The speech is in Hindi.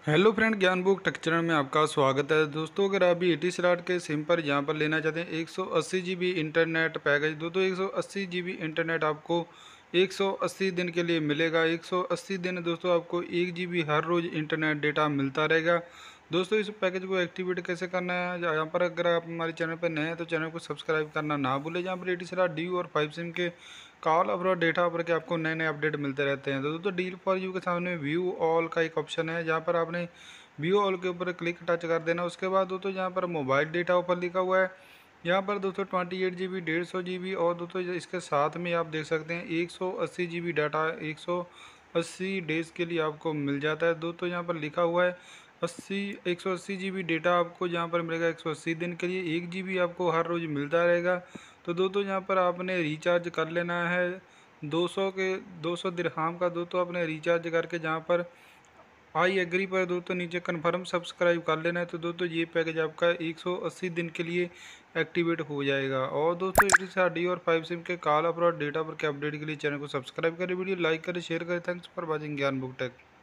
Hello friend, Gyan book tech channel में आपका स्वागत है। दोस्तों, अगर आप भी एटीसराट के सिम पर यहाँ पर लेना चाहते हैं 180 जीबी इंटरनेट पैकेज, दोस्तों 180 जीबी इंटरनेट आपको 180 दिन के लिए मिलेगा। 180 दिन दोस्तों आपको 1 जीबी हर रोज़ इंटरनेट डेटा मिलता रहेगा। दोस्तों, इस पैकेज को एक्टिवेट कैसे करना है, यहाँ पर अगर आप हमारे चैनल पर नए हैं तो चैनल को सब्सक्राइब करना ना भूलें। जहाँ पर एटीसराट डी और 5 सिम के कॉल और डेटा पर के आपको नए नए अपडेट मिलते रहते हैं। तो दोस्तों, डील फॉर यू के सामने व्यू ऑल का एक ऑप्शन है, जहाँ पर आपने व्यू ऑल के ऊपर क्लिक टच कर देना। उसके बाद दोस्तों यहाँ पर मोबाइल डेटा ऊपर लिखा हुआ है, यहाँ पर दोस्तों 28 GB 150 GB और दोस्तों इसके साथ में आप देख सकते हैं 180 GB डाटा 180 डेज़ के लिए आपको मिल जाता है। दोस्तों यहाँ पर लिखा हुआ है 180 GB डेटा आपको यहाँ पर मिलेगा 180 दिन के लिए। 1 GB आपको हर रोज़ मिलता रहेगा। तो दोस्तों यहाँ पर आपने रिचार्ज कर लेना है 200 दिरहाम का। दोस्तों आपने रिचार्ज करके जहाँ पर आई एग्री पर दोस्तों नीचे कन्फर्म सब्सक्राइब कर लेना है। तो दोस्तों ये पैकेज आपका 180 दिन के लिए एक्टिवेट हो जाएगा। और दोस्तों एटीसराट डी और 5 सिम के कॉल पर और डेटा पर के अपडेट के लिए चैनल को सब्सक्राइब करें, वीडियो लाइक करें, शेयर करें। Thanks for watching Gyan book take.